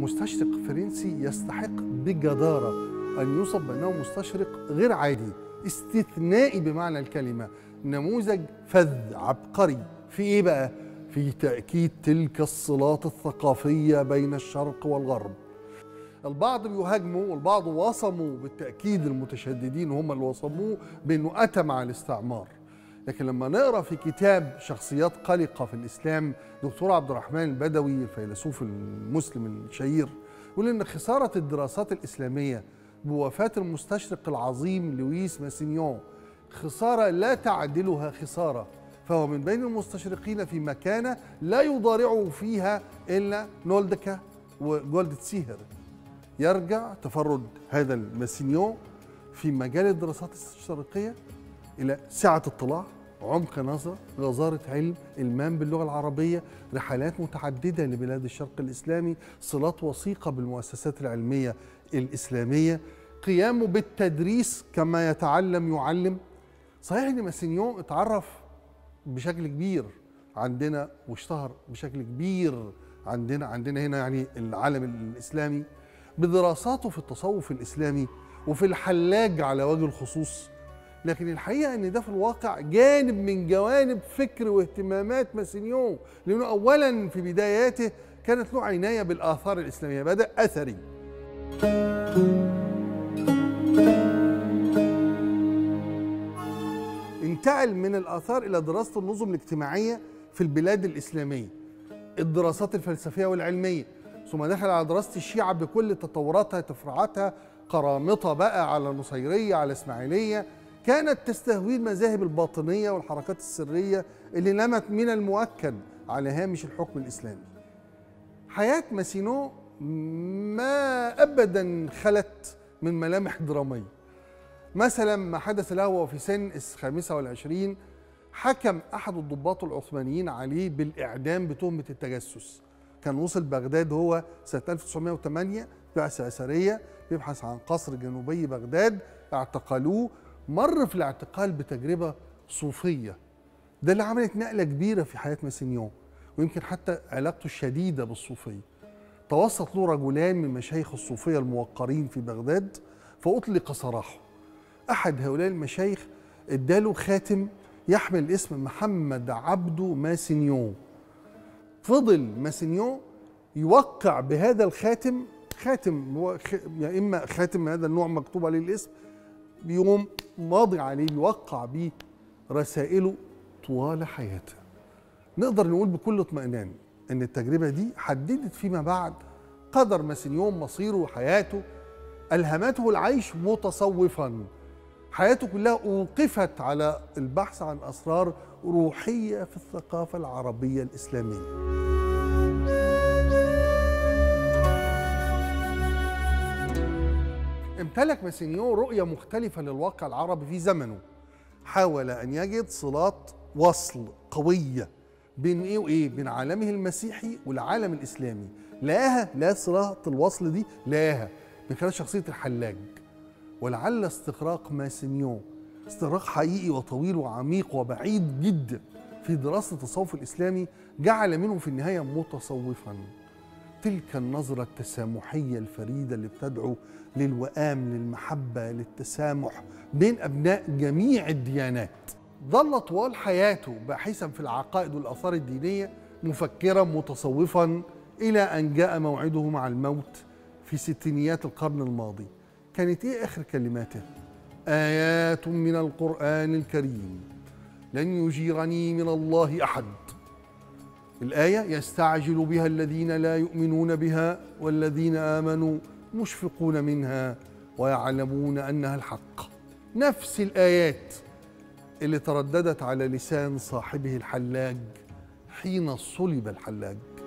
مستشرق فرنسي يستحق بجدارة أن يوصف بأنه مستشرق غير عادي، استثنائي بمعنى الكلمة، نموذج فذ عبقري. في إيه بقى؟ في تأكيد تلك الصلات الثقافية بين الشرق والغرب. البعض بيهاجموا والبعض وصموا بالتأكيد، المتشددين هم اللي وصموه بأنه أتى مع الاستعمار. لكن لما نقرأ في كتاب شخصيات قلقة في الإسلام، دكتور عبد الرحمن البدوي الفيلسوف المسلم الشهير يقول إن خسارة الدراسات الإسلامية بوفاة المستشرق العظيم لويس ماسينيون خسارة لا تعدلها خسارة، فهو من بين المستشرقين في مكانة لا يضارعه فيها إلا نولدكا وجولدتسيهر. يرجع تفرد هذا الماسينيون في مجال الدراسات الاستشراقية إلى سعة اطلاع، عمق نظر، غزارة علم، إلمام باللغة العربية، رحلات متعددة لبلاد الشرق الإسلامي، صلات وثيقة بالمؤسسات العلمية الإسلامية، قيامه بالتدريس كما يتعلم يعلم. صحيح إن ماسينيون اتعرف بشكل كبير عندنا واشتهر بشكل كبير عندنا هنا يعني العالم الإسلامي بدراساته في التصوف الإسلامي وفي الحلاج على وجه الخصوص، لكن الحقيقة أن ده في الواقع جانب من جوانب فكر واهتمامات ماسينيون، لأنه أولاً في بداياته كانت له عناية بالآثار الإسلامية، بدأ أثري. انتقل من الآثار إلى دراسة النظم الاجتماعية في البلاد الإسلامية، الدراسات الفلسفية والعلمية، ثم دخل على دراسة الشيعة بكل تطوراتها تفرعاتها، قرامطة بقى على نصيرية على إسماعيلية، كانت تستهوي المذاهب الباطنية والحركات السرية اللي نمت من المؤكد على هامش الحكم الإسلامي. حياة ماسينيون ما أبدا خلت من ملامح درامية. مثلا ما حدث له وهو في سن 25 حكم أحد الضباط العثمانيين عليه بالإعدام بتهمة التجسس. كان وصل بغداد هو سنة 1908 بعثة أثرية يبحث عن قصر جنوبي بغداد، اعتقلوه، مر في الاعتقال بتجربة صوفية، ده اللي عملت نقلة كبيرة في حياة ماسينيون، ويمكن حتى علاقته الشديدة بالصوفية. توسط له رجلان من مشايخ الصوفية الموقرين في بغداد فأطلق سراحه. أحد هؤلاء المشايخ اداله خاتم يحمل اسم محمد عبده ماسينيون. فضل ماسينيون يوقع بهذا الخاتم، خاتم هو يا إما خاتم من هذا النوع مكتوب عليه الاسم، بيقوم ماضي عليه يوقع بيه رسائله طوال حياته. نقدر نقول بكل اطمئنان ان التجربه دي حددت فيما بعد قدر ماسينيون، مصيره وحياته. الهمته العيش متصوفا، حياته كلها اوقفت على البحث عن اسرار روحيه في الثقافه العربيه الاسلاميه. امتلك ماسينيون رؤية مختلفة للواقع العربي في زمنه، حاول أن يجد صلات وصل قوية بين إيه وإيه؟ بين عالمه المسيحي والعالم الإسلامي. لا صلات الوصل دي لاها من خلال شخصية الحلاج. ولعل استغراق ماسينيون استغراق حقيقي وطويل وعميق وبعيد جدا في دراسة التصوف الإسلامي جعل منه في النهاية متصوفا. تلك النظرة التسامحية الفريدة اللي بتدعو للوئام، للمحبة، للتسامح بين أبناء جميع الديانات. ظل طوال حياته باحثا في العقائد والآثار الدينية، مفكرا متصوفا، إلى أن جاء موعده مع الموت في ستينيات القرن الماضي. كانت إيه آخر كلماته؟ آيات من القرآن الكريم لن يجيرني من الله أحد. الآية يستعجل بها الذين لا يؤمنون بها والذين آمنوا مشفقون منها ويعلمون أنها الحق. نفس الآيات اللي ترددت على لسان صاحبه الحلاج حين صلب الحلاج.